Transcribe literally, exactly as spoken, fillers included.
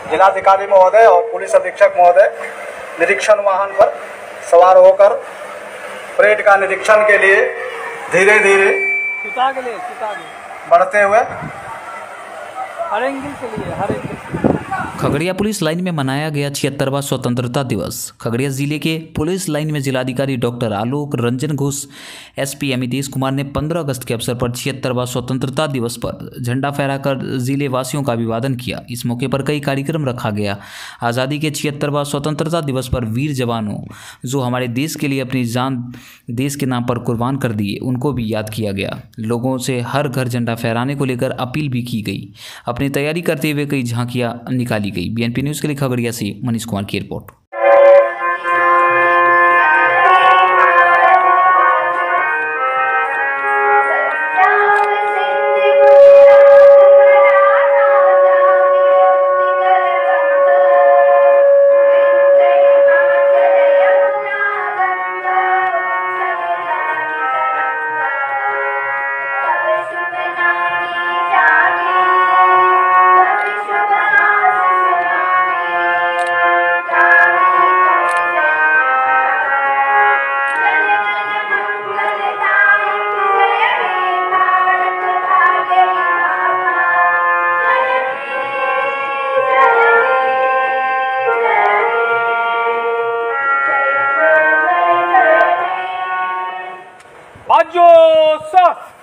जिलाधिकारी महोदय और पुलिस अधीक्षक महोदय निरीक्षण वाहन पर सवार होकर परेड का निरीक्षण के लिए धीरे धीरे बढ़ते हुए हर एंगल के लिए हर एंगल खगड़िया पुलिस लाइन में मनाया गया छिहत्तरवां स्वतंत्रता दिवस। खगड़िया जिले के पुलिस लाइन में जिलाधिकारी डॉक्टर आलोक रंजन घोष, एसपी अमितेश कुमार ने पंद्रह अगस्त के अवसर पर छिहत्तरवां स्वतंत्रता दिवस पर झंडा फहराकर जिले वासियों का अभिवादन किया। इस मौके पर कई कार्यक्रम रखा गया। आज़ादी के छिहत्तरवां स्वतंत्रता दिवस पर वीर जवानों जो हमारे देश के लिए अपनी जान देश के नाम पर कुर्बान कर दिए, उनको भी याद किया गया। लोगों से हर घर झंडा फहराने को लेकर अपील भी की गई। अपनी तैयारी करते हुए कई झांकियां निकाली गई। बीएनपी न्यूज़ के लिए खगड़िया से मनीष कुमार की रिपोर्ट। बाजो सर